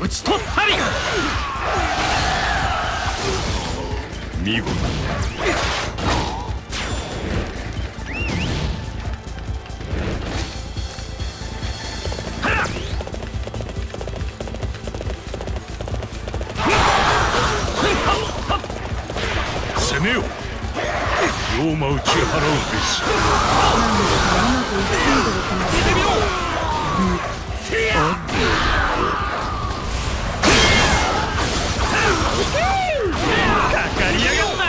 討ち取ったり。見事。攻めよ。妖魔打ち払うべし。出てみろ。せや。かかりやがった。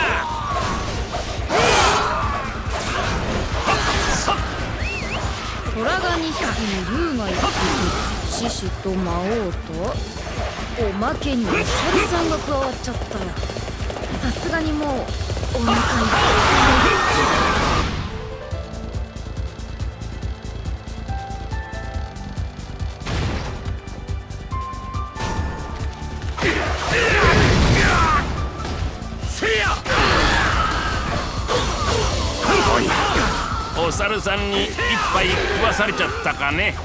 虎が2匹に竜が1匹、獅子と魔王とおまけにお猿さんが加わっちゃった。さすがにもうお腹いっぱい。 お猿さんに一杯食わされちゃったかね。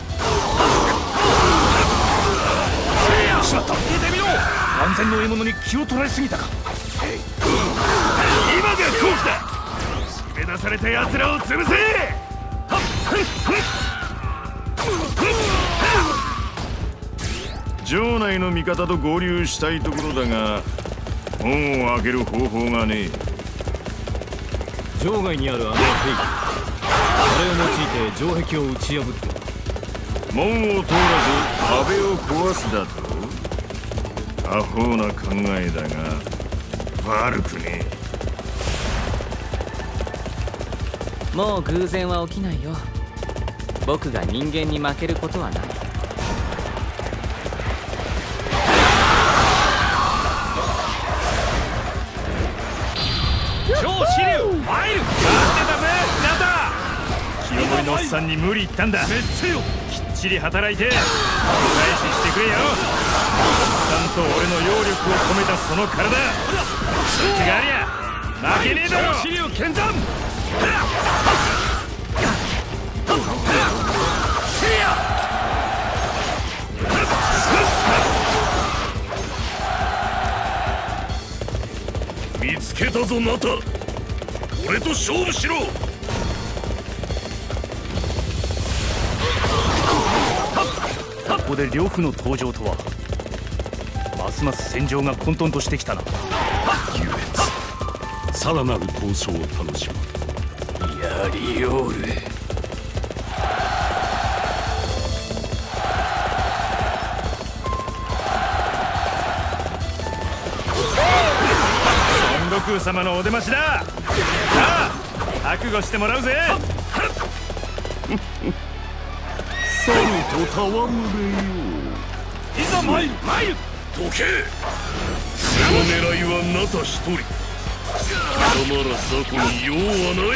しまった。出てみろ。万全の獲物に気を取られすぎたか。今が好機だ。締め出された奴らを潰せ。 城内の味方と合流したいところだが、門を開ける方法がねえ。 城外にあるあの兵器、それを用いて城壁を打ち破って門を通らず壁を壊すだと。アホな考えだが悪くねえ。もう偶然は起きないよ。僕が人間に負けることはない。 超支流ファイル。待ってたぜナタ。清盛のおっさんに無理言ったんだ。きっちり働いてお返ししてくれよ。おっさんと俺の揚力を込めたその体、そいつがありゃ負けねえだろ。超支流剣山。せや。見つけたぞナタ。俺と勝負しろ。ここで呂布の登場とは。ますます戦場が混沌としてきたな。優越。さらなる交渉を楽しむ。やりおる。孫悟空様のお出ましだ。さあ覚悟してもらうぜ。さると戯れよう。いざ参る。どけ。その狙いはナタ一人。貴様ら雑魚に用はない。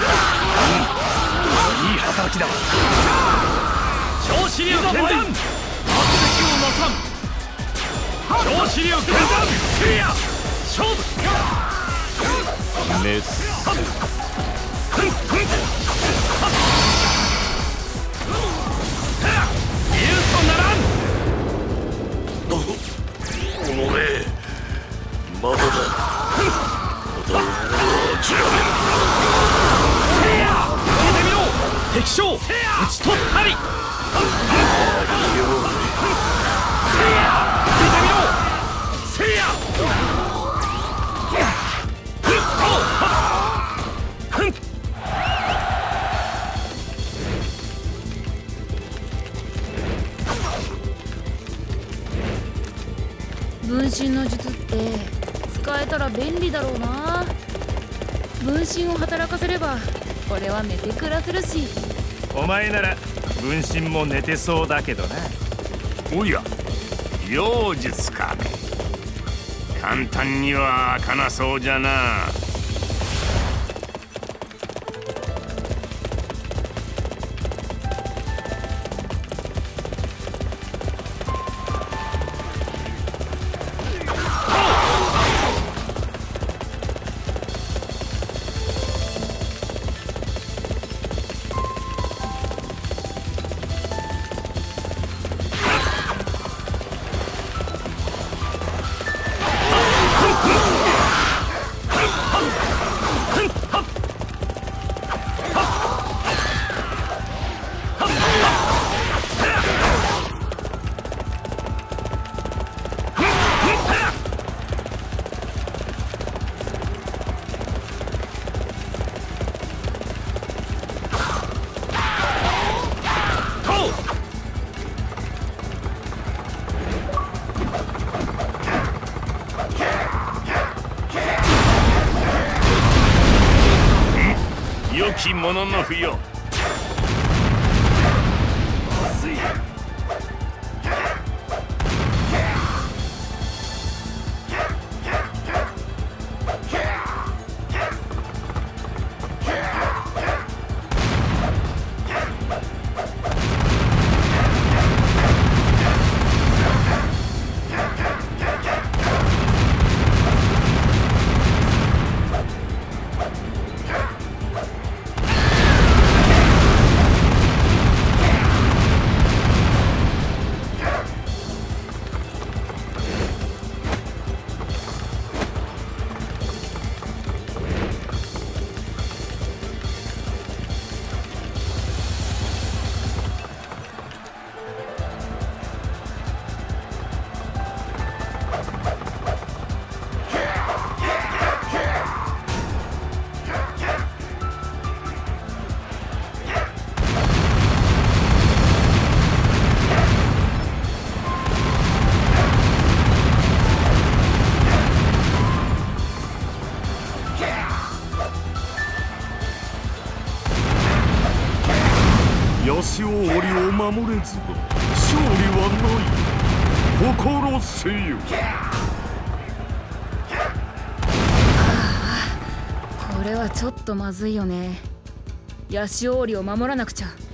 いい働きだ。超支流剣山。圧力をなさん。超支流剣山。せいや。勝負。メス。まだだ。まだ諦める。せいや。出てみろ。敵将討ち取ったり。せいや。出てみろ。せいや。 分身の術って使えたら便利だろうな。分身を働かせれば俺は寝て暮らせるし。 お前なら分身も寝てそうだけどな。おや、妖術か。簡単には開かなそうじゃな。 良き者の不よ。 ヤシオオリを守れずば勝利はない。心せよ。 これはちょっとまずいよね。ヤシオオリを守らなくちゃ。